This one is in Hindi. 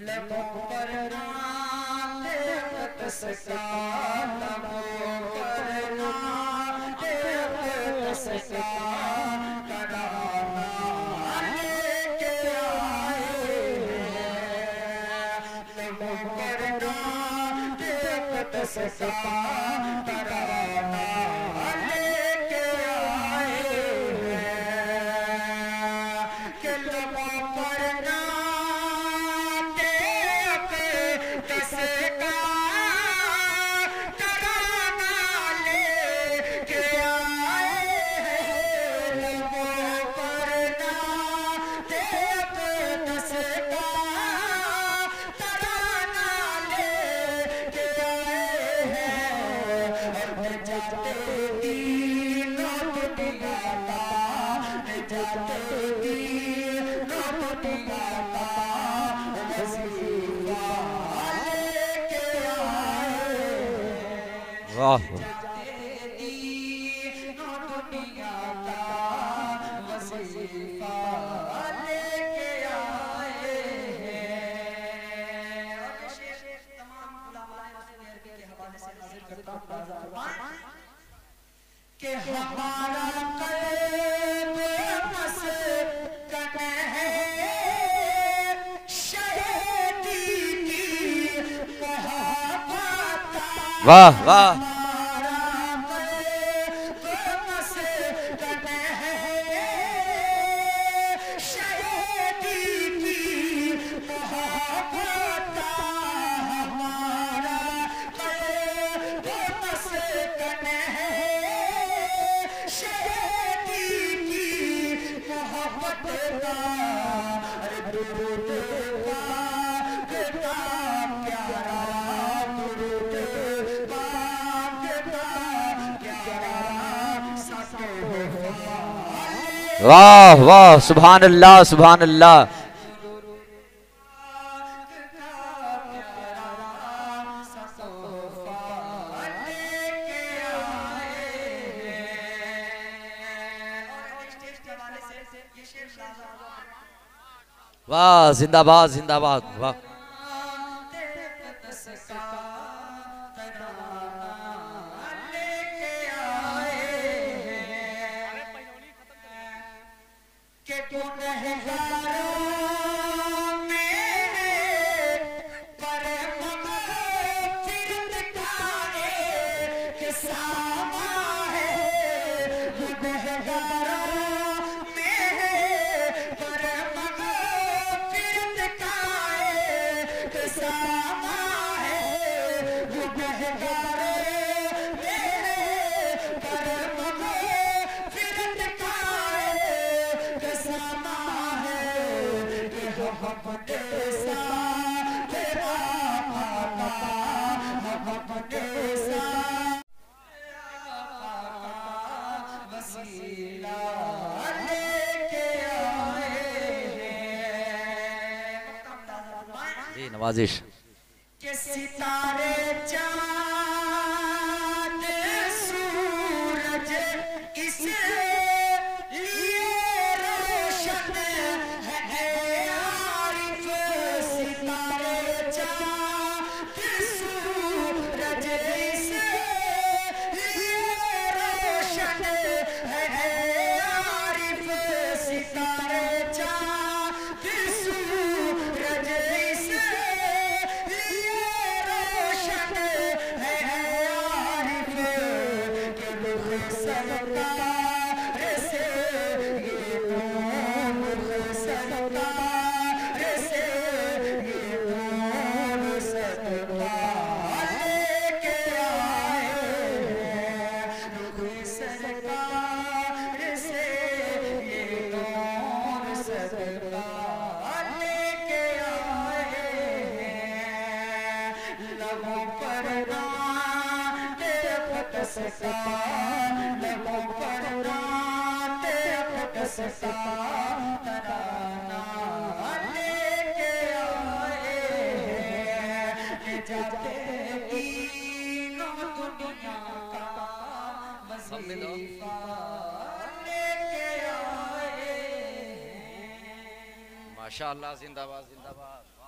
लबों पर नाते कसका, लबों पर नाते कसका, तराना लेके आए हैं। लबों पर नाते कसका, तराना लेके आए हैं। कि लबों पर वाह कि हमारा कल्ब मस्कन है शहीदी की मोहब्बत। वाह वाह वाह वाह सुभान अल्लाह सुभान अल्लाह। वाह जिंदाबाद जिंदाबाद वाह। जी नवाजिश के सितारे चांद सूरज इस लिए रोशन है आरिफ। सितारे चांद सूरज इस लिए रोशन है आरिफ। सितारे चांद सूरज इस माशाअल्लाह जिंदाबाद जिंदाबाद।